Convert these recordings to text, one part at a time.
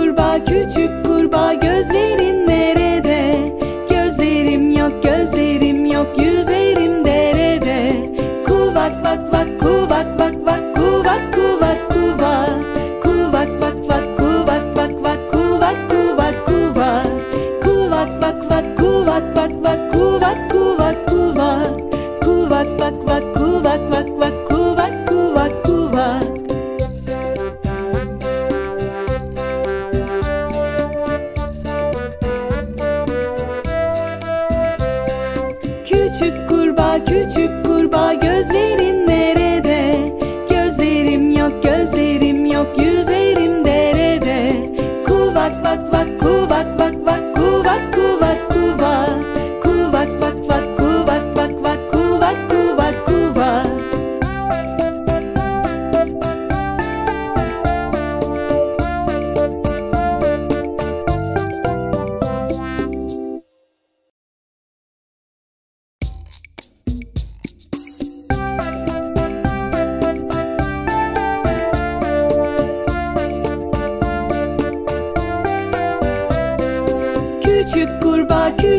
küçük kurbağa gözlerin nerede? Gözlerim yok, gözlerim yok, yüzerim derede. Kuvak vak vak, kuvak vak vak, kuvak kuvak kuvak. Kuvak vak vak, kuvak vak vak, kuvak kuvak kuvak. Kuvak vak vak, kuvak vak vak, kuvak kuvak kuvak. Kuvak vak vak, kuvak vak vak, kuvak kuvak kuvak. Küçük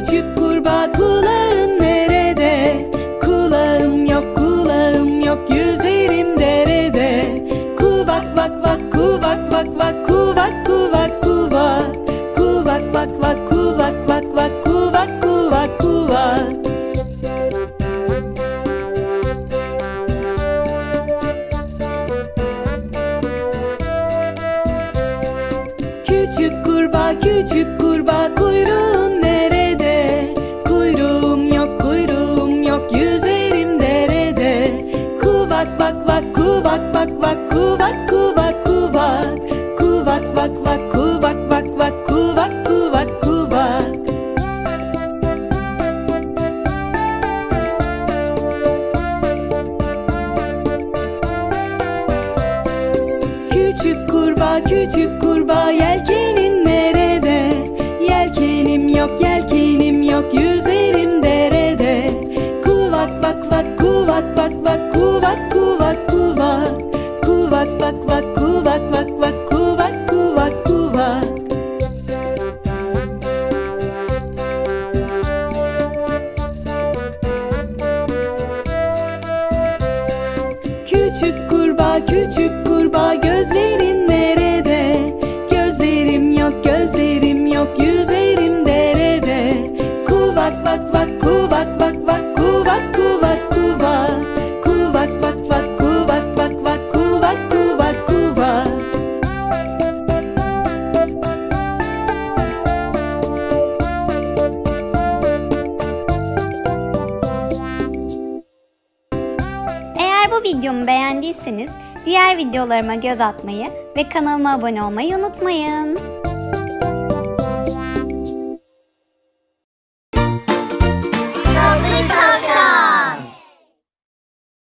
küçük kurbağa kulağın nerede? Kulağım yok, kulağım yok, yüzerim derede. Kuvak vak vak, kuvak vak vak, kuvak kuvak kuvak. Kuvak vak vak, kuvak vak vak, kuvak kuvak kuvak. Küçük kurbağa kuyruğun nerede? Kuyruğum yok, kuyruğum yok, yüzerim derede. Kuvak vak vak, kuvak vak vak, kuvak kuvak kuvak. Kuvak vak vak, kuvak vak vak, kuvak kuvak kuvak. Küçük kurbağa yelkenin nerede? Yelkenim yok, yelkenim yok, yüzerim derede. Kuvak vak vak, kuvak vak vak, kuvak kuvak kuvak. Kuvak vak vak, kuvak vak vak, kuvak kuvak kuvak. Küçük kurbağa gözlerin nerede? Gözlerim yok, gözlerim yok, yüzerim derede. Kuvak vak vak, kuvak vak vak, kuvak kuvak kuvak. Kuvak vak vak, kuvak vak vak, kuvak kuvak kuvak. Eğer bu videomu beğendiyseniz diğer videolarıma göz atmayı ve kanalıma abone olmayı unutmayın.